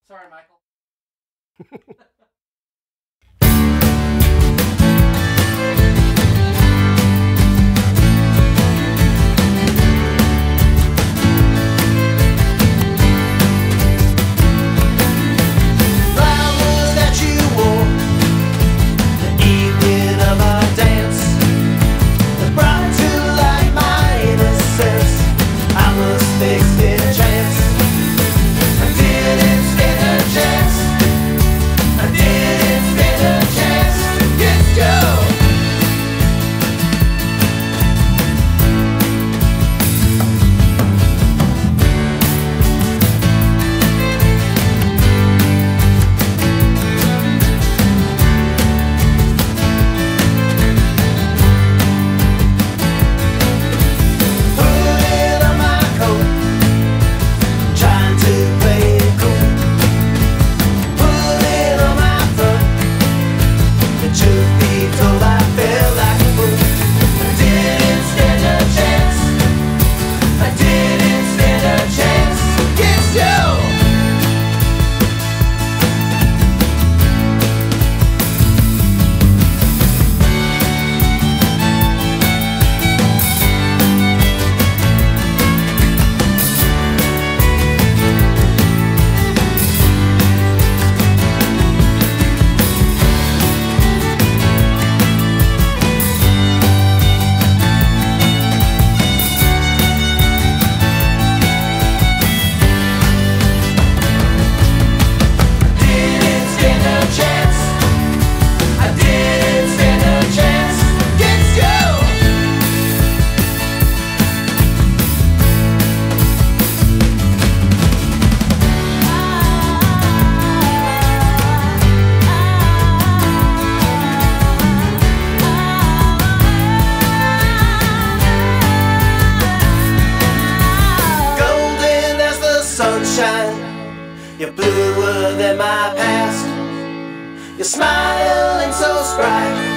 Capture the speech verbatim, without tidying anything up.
Sorry, Michael. Flowers that you wore the evening of our dance that brought to light my innocence. I was fixed in a trance. I didn't stand a chance. I didn't stand a chance against you. Put it on my coat, trying to play it cool. Put it on my front. The truth be told, I felt like a fool. I didn't stand a chance. I didn't stand a chance against you. Didn't stand a chance. I didn't stand a chance against you. Golden as the sunshine, you're bluer than my past. You're smiling so spry.